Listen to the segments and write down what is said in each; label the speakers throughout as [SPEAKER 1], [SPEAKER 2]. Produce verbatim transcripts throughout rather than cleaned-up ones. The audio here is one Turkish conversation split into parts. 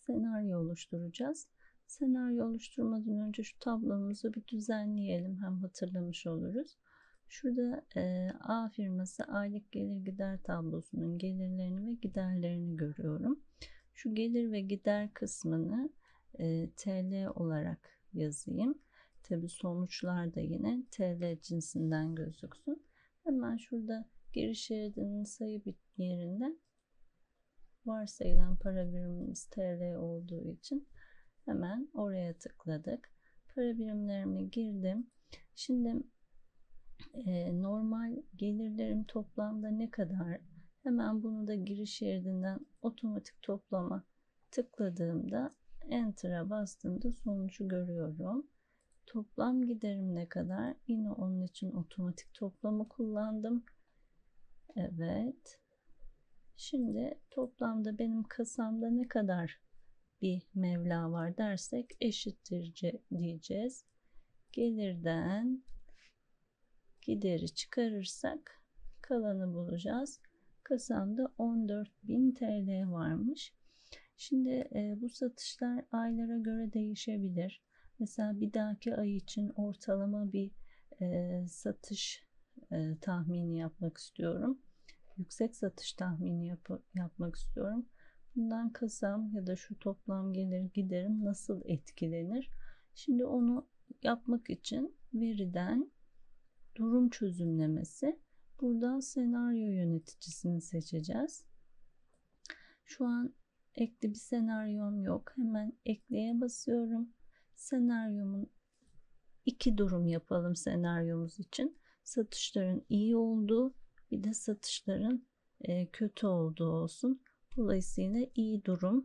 [SPEAKER 1] senaryo oluşturacağız. Senaryo oluşturmadan önce şu tablomuzu bir düzenleyelim. Hem hatırlamış oluruz. Şurada e, A firması aylık gelir gider tablosunun gelirlerini ve giderlerini görüyorum. Şu gelir ve gider kısmını e, T L olarak yazayım. Tabi sonuçlar da yine T L cinsinden gözüksün. Hemen şurada giriş şeridinin sayı bit yerinde varsayılan para birimimiz T L olduğu için hemen oraya tıkladık. Para birimlerime girdim. Şimdi e, normal gelirlerim toplamda ne kadar? Hemen bunu da giriş şeridinden otomatik toplama tıkladığımda Enter'a bastığımda sonucu görüyorum. Toplam giderim ne kadar? Yine onun için otomatik toplama kullandım. Evet. Şimdi toplamda benim kasamda ne kadar bir meblağ var dersek eşittir diyeceğiz. Gelirden gideri çıkarırsak kalanı bulacağız. Kasamda on dört bin T L varmış. Şimdi e, bu satışlar aylara göre değişebilir. Mesela bir dahaki ay için ortalama bir e, satış e, tahmini yapmak istiyorum. Yüksek satış tahmini yap yapmak istiyorum. Bundan kasam ya da şu toplam gelir giderim nasıl etkilenir? Şimdi onu yapmak için veriden durum çözümlemesi. Buradan senaryo yöneticisini seçeceğiz. Şu an ekli bir senaryom yok. Hemen ekleye basıyorum. Senaryomun iki durum yapalım senaryomuz için. Satışların iyi olduğu, bir de satışların e, kötü olduğu olsun. Dolayısıyla iyi durum.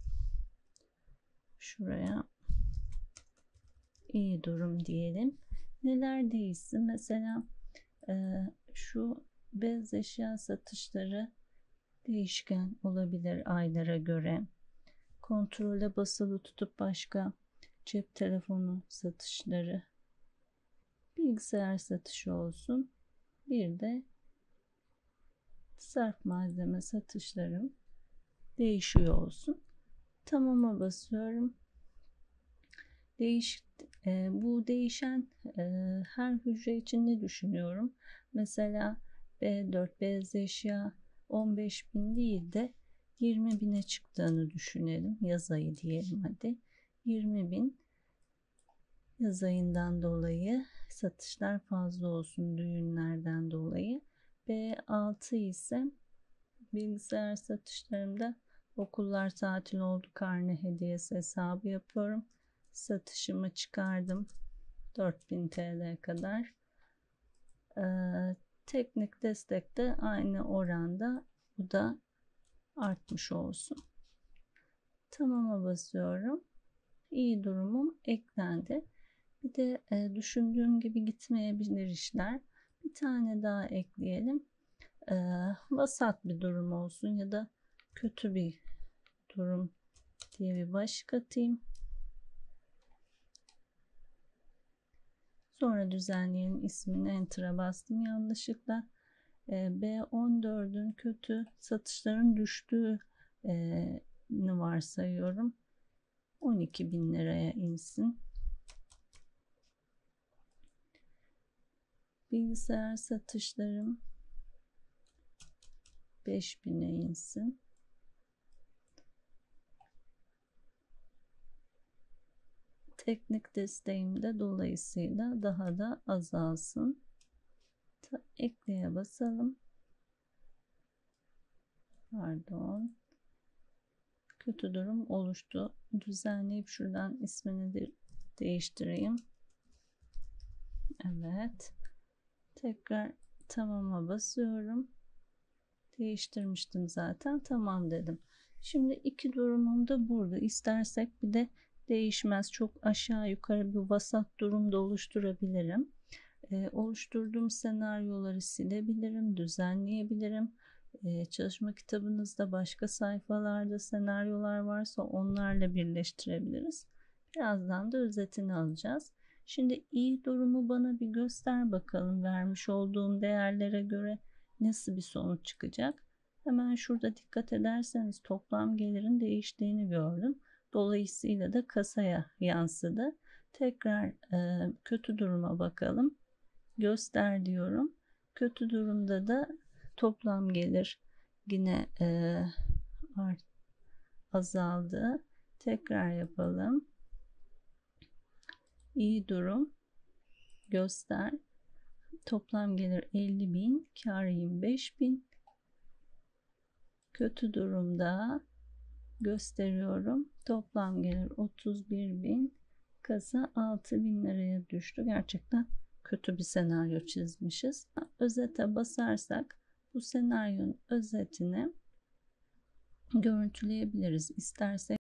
[SPEAKER 1] Şuraya iyi durum diyelim. Neler değişsin? Mesela e, şu beyaz eşya satışları değişken olabilir aylara göre. Kontrole basılı tutup başka cep telefonu satışları, bilgisayar satışı olsun. Bir de sarf malzeme satışlarım değişiyor olsun. Tamam'a basıyorum. Değiş, e, bu değişen e, her hücre için ne düşünüyorum? Mesela B dört beyaz eşya on beş bin değil de yirmi bine çıktığını düşünelim. Yaz ayı diyelim hadi. yirmi bin yaz ayından dolayı satışlar fazla olsun düğünlerden dolayı. B altı ise bilgisayar satışlarımda okullar tatil oldu karne hediyesi hesabı yapıyorum. Satışımı çıkardım dört bin T L kadar. Ee, teknik destek de aynı oranda, bu da artmış olsun. Tamam'a basıyorum. İyi durumum eklendi. Bir de e, düşündüğüm gibi gitmeyebilir işler. Bir tane daha ekleyelim. E, vasat bir durum olsun ya da kötü bir durum diye bir başlık atayım. Sonra düzenleyelim ismini, Enter'a bastım yanlışlıkla. E, B on dördün kötü satışların düştüğünü e, varsayıyorum. on iki bin liraya insin. Bilgisayar satışlarım beş bine insin. Teknik desteğim de dolayısıyla daha da azalsın. Ta, ekleye basalım. Pardon. Kötü durum oluştu. Düzenleyip şuradan ismini de değiştireyim. Evet. Tekrar tamama basıyorum. Değiştirmiştim zaten. Tamam dedim. Şimdi iki durumum da burada. İstersek bir de değişmez, çok aşağı yukarı bir vasat durumda oluşturabilirim. Ee, oluşturduğum senaryoları silebilirim, düzenleyebilirim. Ee, çalışma kitabınızda başka sayfalarda senaryolar varsa onlarla birleştirebiliriz. Birazdan da özetini alacağız. Şimdi iyi durumu bana bir göster bakalım, vermiş olduğum değerlere göre nasıl bir sonuç çıkacak. Hemen şurada dikkat ederseniz toplam gelirin değiştiğini gördüm. Dolayısıyla da kasaya yansıdı. Tekrar e, kötü duruma bakalım. Göster diyorum. Kötü durumda da toplam gelir yine e, art, azaldı. Tekrar yapalım. İyi durum. Göster. Toplam gelir elli bin, kar yirmi beş bin. Kötü durumda gösteriyorum. Toplam gelir otuz bir bin, kasa altı bin liraya düştü. Gerçekten kötü bir senaryo çizmişiz. Özete basarsak bu senaryonun özetini görüntüleyebiliriz. İstersek